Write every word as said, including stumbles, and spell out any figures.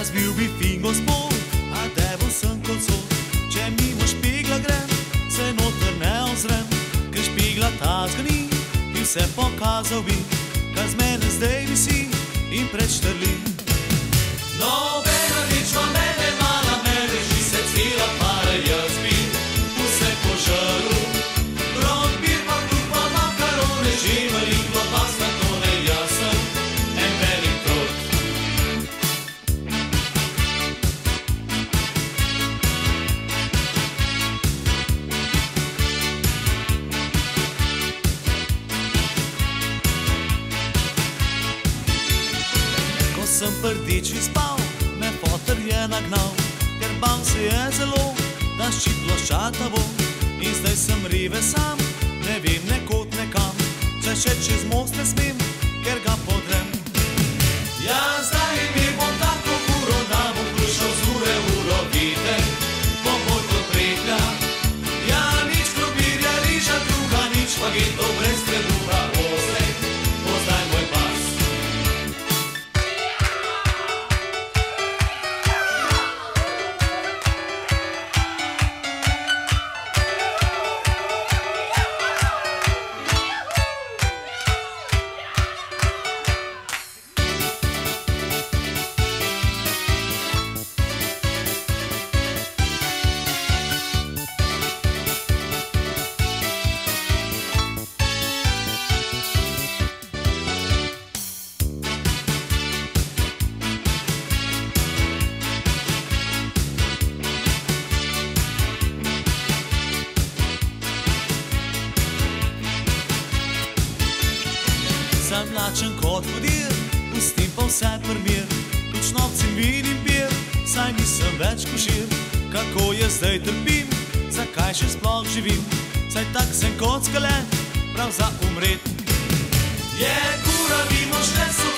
Razbil bi fin gospod, a devo sem kot sol. Če mimo špigla grem, se noter ne ozrem, ker špigla ta zgani in vse pokazal bi, kar z mene zdaj visi in predštrli. Nobena ničma mene mala, me reži se cela para, jaz bi vse požrl. Krompir pa kruh pa makarone, živelj in klobas na tone, jaz sem en velik trod. Ko sem prdiči spal, me foter je nagnal, ker bal se je zelo, da ščitlo ščata bo. In zdaj sem rive sam, ne vem nekod nekam, če še čez most ne smem, ker ga podrem. Ja, zdaj imel bom tako furo, da bom krušal z ure v uro, vidite, bom bolj kot preklja. Ja, nič krompirja, riža, kruha, nič špagetov, brez trebuha, ozdaj, ozdaj moj pas. Sem lačen kot hodir, pustim pa vse primir, tudi šnopcim vidim pir, saj nisem več košir. Kako je zdaj trpim, zakaj še sploh živim, saj tak sem kot skelet, prav za umret. Je kura, vi mož ne so